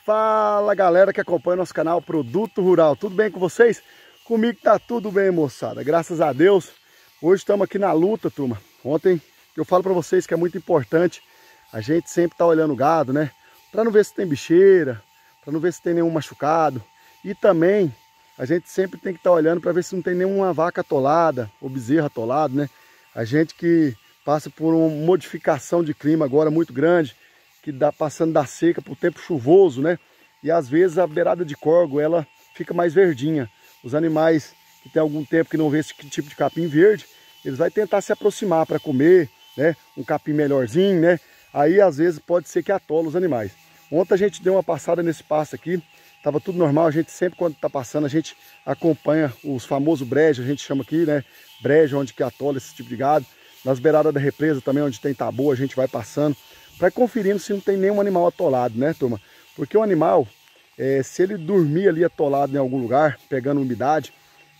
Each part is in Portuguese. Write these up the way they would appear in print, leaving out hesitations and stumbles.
Fala galera que acompanha nosso canal Produto Rural, tudo bem com vocês? Comigo tá tudo bem, moçada, graças a Deus. Hoje estamos aqui na luta, turma. Ontem eu falo para vocês que é muito importante a gente sempre tá olhando o gado, né? Para não ver se tem bicheira, para não ver se tem nenhum machucado. E também a gente sempre tem que estar olhando para ver se não tem nenhuma vaca atolada ou bezerro atolado, né? A gente que passa por uma modificação de clima agora muito grande, que dá passando da seca para o tempo chuvoso, né? E às vezes a beirada de córrego ela fica mais verdinha. Os animais que tem algum tempo que não vê esse tipo de capim verde, eles vão tentar se aproximar para comer, né? Um capim melhorzinho, né? Aí às vezes pode ser que atola os animais. Ontem a gente deu uma passada nesse pasto aqui, estava tudo normal. A gente sempre quando está passando a gente acompanha os famosos brejos, a gente chama aqui, né? Brejo, onde que atola esse tipo de gado. Nas beiradas da represa também, onde tem tabu, a gente vai passando para conferindo se não tem nenhum animal atolado, né, turma? Porque o animal, se ele dormir ali atolado em algum lugar, pegando umidade,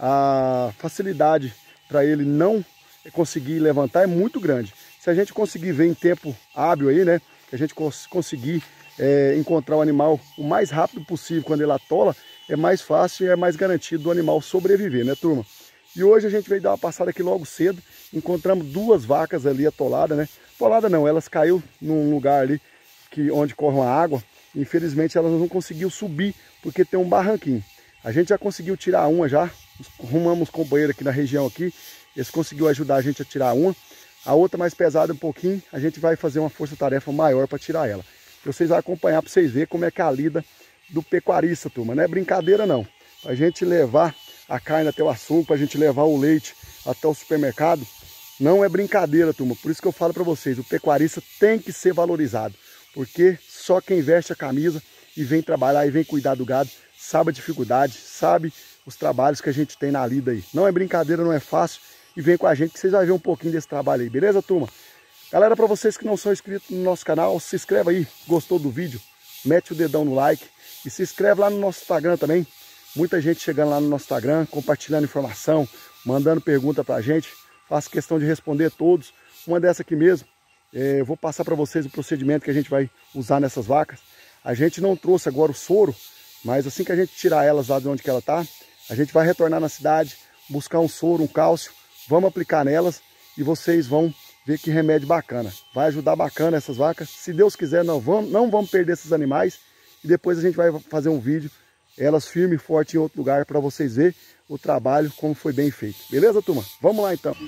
a facilidade para ele não conseguir levantar é muito grande. Se a gente conseguir ver em tempo hábil aí, né, que a gente conseguir encontrar o animal o mais rápido possível quando ele atola, é mais fácil e é mais garantido do animal sobreviver, né, turma? E hoje a gente veio dar uma passada aqui logo cedo, encontramos duas vacas ali atoladas, né? Atolada não, elas caiu num lugar ali onde corre uma água. Infelizmente elas não conseguiu subir porque tem um barranquinho. A gente já conseguiu tirar uma já, arrumamos companheiro aqui na região aqui, eles conseguiu ajudar a gente a tirar uma. A outra mais pesada um pouquinho, a gente vai fazer uma força-tarefa maior para tirar ela. Vocês vão acompanhar para vocês verem como é que é a lida do pecuarista, turma. Não é brincadeira não. Para a gente levar a carne até o açougue, para a gente levar o leite até o supermercado, não é brincadeira, turma. Por isso que eu falo para vocês, o pecuarista tem que ser valorizado, porque só quem veste a camisa e vem trabalhar e vem cuidar do gado sabe a dificuldade, sabe os trabalhos que a gente tem na lida aí. Não é brincadeira, não é fácil, e vem com a gente que vocês vão ver um pouquinho desse trabalho aí, beleza, turma? Galera, para vocês que não são inscritos no nosso canal, se inscreva aí, gostou do vídeo, mete o dedão no like e se inscreve lá no nosso Instagram também. Muita gente chegando lá no nosso Instagram, compartilhando informação, mandando pergunta pra gente. Faço questão de responder todos. Uma dessa aqui mesmo, eu vou passar para vocês o procedimento que a gente vai usar nessas vacas. A gente não trouxe agora o soro, mas assim que a gente tirar elas lá de onde que ela tá, a gente vai retornar na cidade, buscar um soro, um cálcio, vamos aplicar nelas e vocês vão ver que remédio bacana. Vai ajudar bacana essas vacas. Se Deus quiser, não vamos perder esses animais. E depois a gente vai fazer um vídeo elas firme e forte em outro lugar para vocês verem o trabalho como foi bem feito. Beleza, turma? Vamos lá então.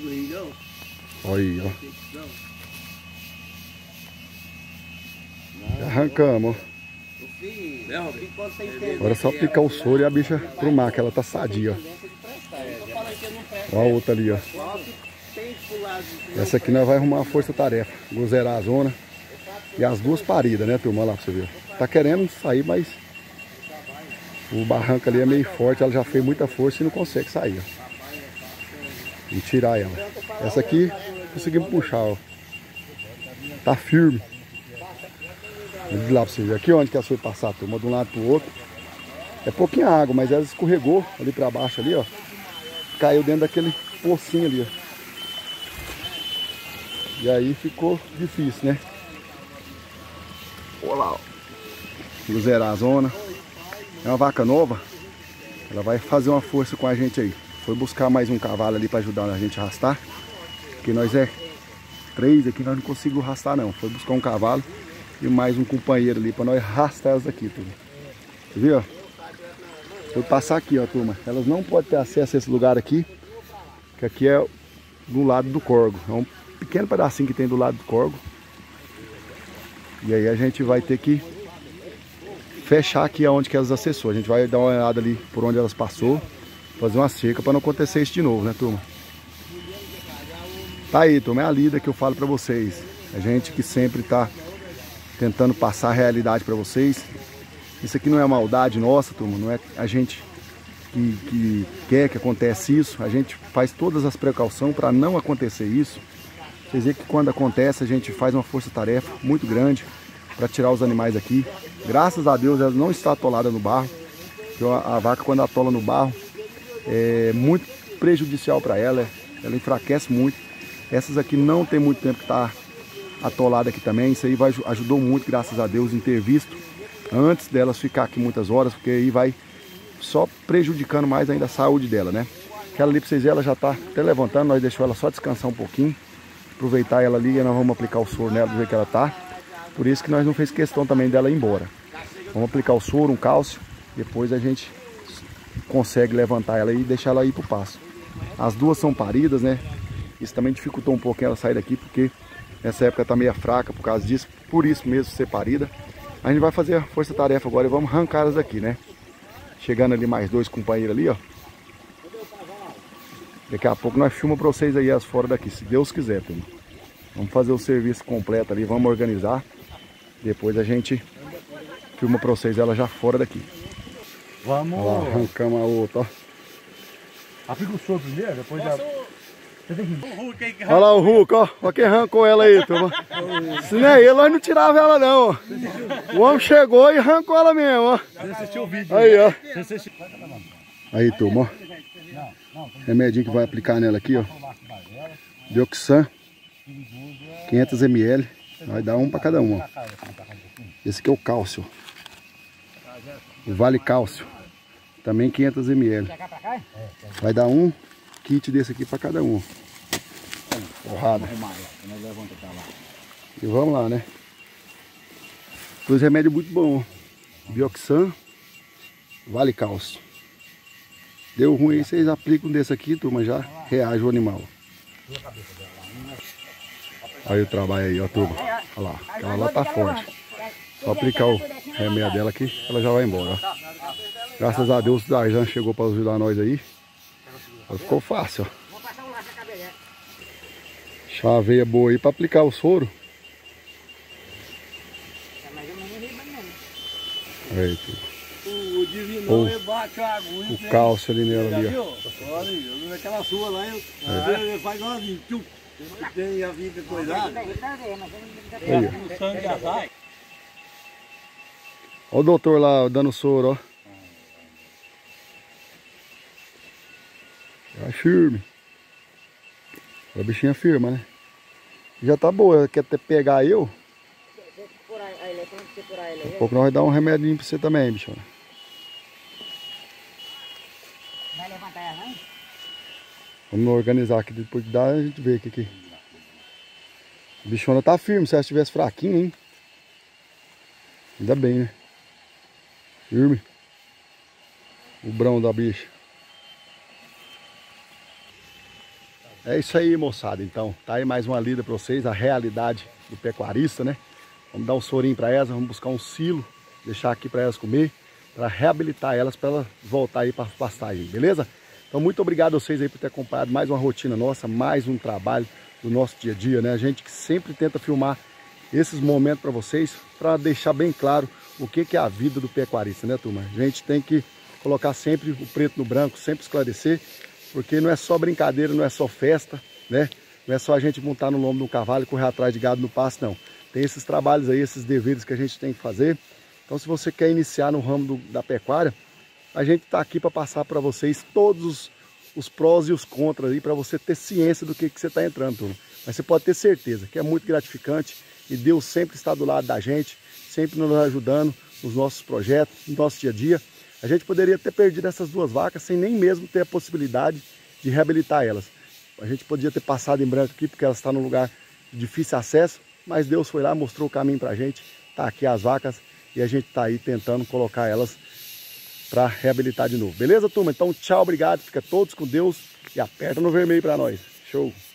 Olha aí, ó. Arrancamos. Agora é só aplicar o soro e a bicha pro mar, que ela tá sadia, ó. Olha a outra ali, ó. Essa aqui nós vamos arrumar uma força-tarefa. Vou zerar a zona. E as duas paridas, né, turma? Olha lá pra você ver. Tá querendo sair, mas o barranco ali é meio forte, ela já fez muita força e não consegue sair, ó. E tirar ela. Essa aqui conseguimos puxar, ó. Tá firme. Vamos lá pra vocês verem. Aqui onde que ela foi passar, turma, de um lado pro outro. É pouquinha água, mas ela escorregou ali pra baixo ali, ó. Caiu dentro daquele pocinho ali, ó. E aí ficou difícil, né? Olha lá, ó. Vou zerar a zona. É uma vaca nova, ela vai fazer uma força com a gente aí. Foi buscar mais um cavalo ali para ajudar a gente a arrastar, porque nós é 3 aqui, nós não conseguimos arrastar não. Foi buscar um cavalo e mais um companheiro ali para nós arrastar elas aqui, turma. Você viu, ó? Foi passar aqui, ó, turma. Elas não podem ter acesso a esse lugar aqui, que aqui é do lado do córrego. É um pequeno pedacinho que tem do lado do córrego. E aí a gente vai ter que fechar aqui aonde que elas acessou. A gente vai dar uma olhada ali por onde elas passou, fazer uma cerca para não acontecer isso de novo, né, turma? Tá aí, turma, é a lida que eu falo para vocês. A gente que sempre tá tentando passar a realidade para vocês. Isso aqui não é maldade nossa, turma, não é a gente que quer que aconteça isso. A gente faz todas as precauções para não acontecer isso. Vocês veem que quando acontece a gente faz uma força-tarefa muito grande para tirar os animais aqui. Graças a Deus ela não está atolada no barro. A vaca quando atola no barro é muito prejudicial para ela. Ela enfraquece muito. Essas aqui não tem muito tempo que está atolada aqui também. Isso aí ajudou muito, graças a Deus, em ter visto antes delas ficar aqui muitas horas, porque aí vai só prejudicando mais ainda a saúde dela, né? Aquela ali pra vocês verem, ela já tá até levantando, nós deixamos ela só descansar um pouquinho, aproveitar ela ali e nós vamos aplicar o soro nela do jeito que ela tá. Por isso que nós não fez questão também dela ir embora. Vamos aplicar o soro, um cálcio, depois a gente consegue levantar ela e deixar ela ir pro pasto. As duas são paridas, né? Isso também dificultou um pouquinho ela sair daqui, porque nessa época tá meio fraca por causa disso, por isso mesmo ser parida. A gente vai fazer a força-tarefa agora e vamos arrancar elas daqui, né? Chegando ali mais 2 companheiros ali, ó. Daqui a pouco nós filmamos pra vocês aí as fora daqui, se Deus quiser, turma. Vamos fazer o serviço completo ali, vamos organizar. Depois a gente filma pra vocês ela já fora daqui. Vamos. Olha lá, arrancamos a outra, ó. Aplica o soro primeiro, depois já... Olha lá o Hulk, ó. Olha quem arrancou ela aí, turma. Se não é ele, nós não tirava ela não, ó. O homem chegou e arrancou ela mesmo, ó. Você assistiu o vídeo? Aí, ó. Você assistiu... Aí, turma, ó. Remedinho que vai aplicar nela aqui, ó. Dioxan, 500 ml. Vai dar um para cada um, ó. Esse aqui é o cálcio. O Vale Cálcio. Também 500 ml. Vai dar um kit desse aqui para cada um. Porrada. E vamos lá, né? Dois remédios muito bons. Dioxan, Vale Cálcio. Deu ruim aí, vocês aplicam um desse aqui, turma, já reage o animal. Olha o trabalho aí, ó, turma. Olha lá, aquela lá tá forte. Só aplicar o remédio dela aqui, ela já vai embora, ó. Graças a Deus o Tarzan chegou para ajudar nós aí. Ficou fácil, ó. Chaveia boa aí para aplicar o soro. Aí, turma. O divinão bate a agulha. O cálcio ali nela ali, ó. Olha, aquela sua lá, ele faz uma vida. Tem a vida coisada. Aí, ó. Olha o doutor lá dando soro, ó. Vai firme. A bichinha firma, né? Já tá boa, quer até pegar eu. Daqui a pouco nós vamos dar um remedinho pra você também, bichona. Vai levantar ela, não? Vamos organizar aqui, depois de dar a gente vê o que. A bichona tá firme, se ela estivesse fraquinha, hein? Ainda bem, né? Firme. O brão da bicha. É isso aí, moçada. Então, tá aí mais uma lida pra vocês, a realidade do pecuarista, né? Vamos dar um sorinho pra elas, vamos buscar um silo, deixar aqui pra elas comer, para reabilitar elas, para elas voltar aí para pastagem, beleza? Então, muito obrigado a vocês aí por ter acompanhado mais uma rotina nossa, mais um trabalho do nosso dia a dia, né? A gente que sempre tenta filmar esses momentos para vocês, para deixar bem claro o que é a vida do pecuarista, né, turma? A gente tem que colocar sempre o preto no branco, sempre esclarecer, porque não é só brincadeira, não é só festa, né? Não é só a gente montar no lombo de um cavalo e correr atrás de gado no pasto, não. Tem esses trabalhos aí, esses deveres que a gente tem que fazer. Então, se você quer iniciar no ramo da pecuária, a gente está aqui para passar para vocês todos os prós e os contras aí, para você ter ciência do que você está entrando, turma. Mas você pode ter certeza que é muito gratificante e Deus sempre está do lado da gente, sempre nos ajudando nos nossos projetos, no nosso dia a dia. A gente poderia ter perdido essas duas vacas sem nem mesmo ter a possibilidade de reabilitar elas. A gente podia ter passado em branco aqui porque elas estão num lugar de difícil acesso, mas Deus foi lá, mostrou o caminho para a gente. Tá aqui as vacas e a gente tá aí tentando colocar elas para reabilitar de novo. Beleza, turma? Então, tchau, obrigado. Fica todos com Deus e aperta no vermelho para nós. Show!